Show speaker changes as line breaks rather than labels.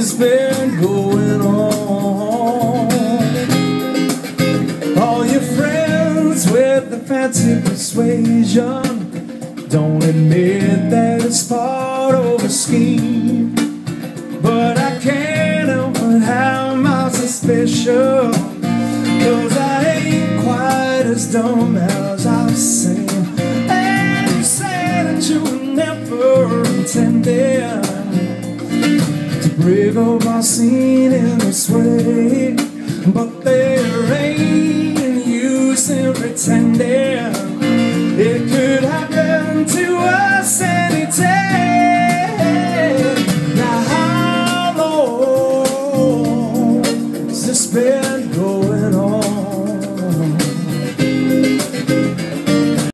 has been going on. All your friends with the fancy persuasion don't admit that it's part of a scheme, but I can't help but have my suspicion, 'cause I ain't quite as dumb as I seem. And you say that you never intended to break up our scene in this way, but there ain't any use in pretending it could happen to